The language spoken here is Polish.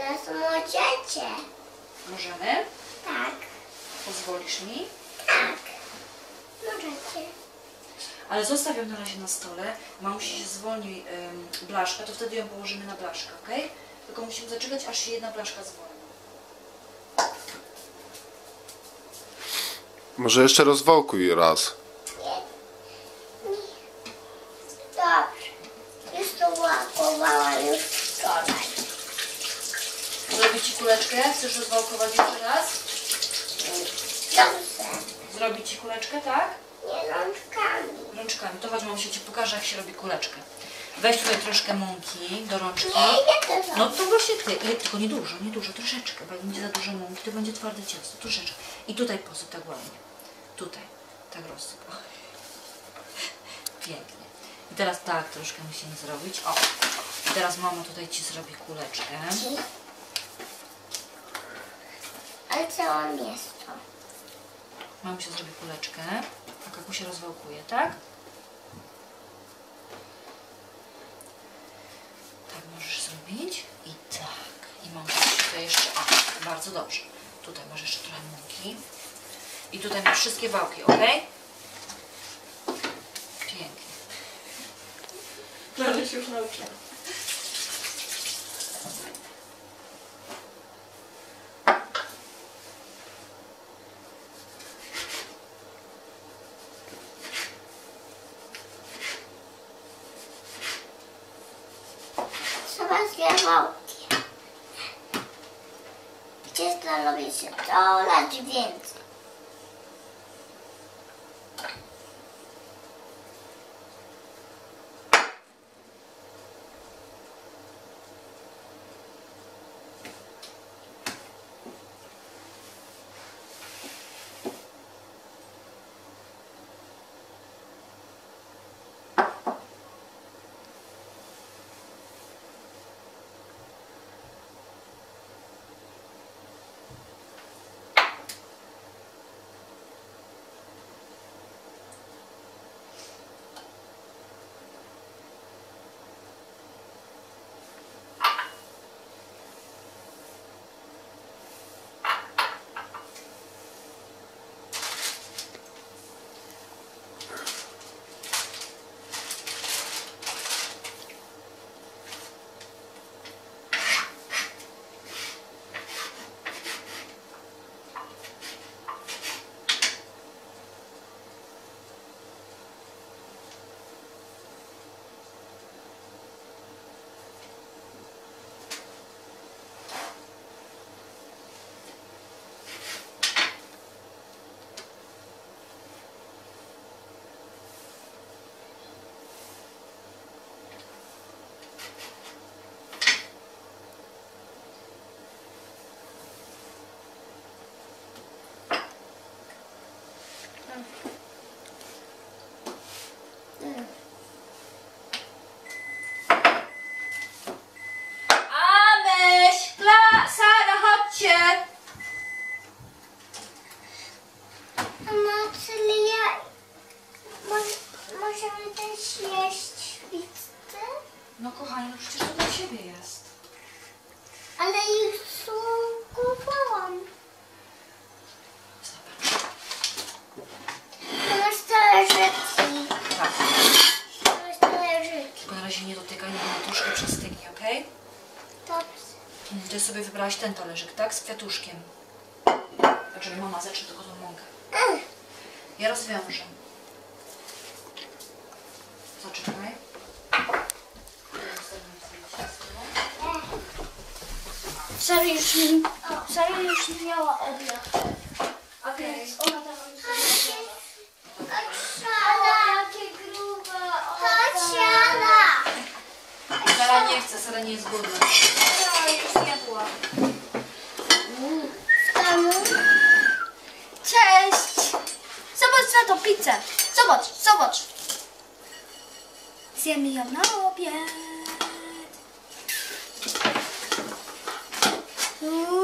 Teraz możecie. Możemy? Tak. Pozwolisz mi? Tak. Możecie. Ale zostaw ją na razie na stole. Mamusi się zwolni blaszka, to wtedy ją położymy na blaszkę, ok? Tylko musimy zaczekać, aż się jedna blaszka zwolni. Może jeszcze rozwałkuj raz. Dobrze. Już to łapowałam już wczoraj. Zrobić Ci kuleczkę? Chcesz rozwałkować jeszcze raz? Dobrze. Zrobić Ci kuleczkę, tak? Nie rączkami. Rączkami. To chodź, mamusia Ci pokaże, jak się robi kuleczkę. Weź tutaj troszkę mąki do rączki. Nie to No to właśnie Ty. Tylko nie dużo, troszeczkę, bo jak będzie za dużo mąki, to będzie twarde ciasto. Troszeczkę. I tutaj posyp tak ładnie. Tutaj. Tak rozsyp. O. Pięknie. I teraz tak troszkę musimy zrobić. O. I teraz mama tutaj Ci zrobi kuleczkę. Ale całe miasto. Mama się zrobi kuleczkę. A kakusia rozwałkuje, tak? Tak możesz zrobić. I tak. I mam tutaj jeszcze, o, bardzo dobrze. Tutaj masz jeszcze trochę mąki. I tutaj masz wszystkie wałki, ok? Pięknie. Prawie się już nauczyłam. Trzeba dwie wałki. Ciasto robi się coraz więcej. Amyś! Sara, chodźcie! Mama, czyli możemy też jeść pizzę? No kochani, no przecież to dla Ciebie jest. Ale ich kupowałam. Zobacz. Masz talerzyki. Tak. Masz talerzyki. Tylko na razie nie dotykaj, niech ona troszkę przestygnie, ok? Dobrze. Ty sobie wybrałaś ten talerzyk, tak? Z kwiatuszkiem. Tak, żeby mama zetrze tylko tą mąkę. Ja rozwiążę. Zaczekaj. Sara już nie miała obiad. Okej. Ona tam jakie grube. Tatiana! Sara nie chce, Sara nie jest głodna. Sara już jadła. Cześć! Zobacz na tą pizzę. Zobacz. Zjemy ją na obiad.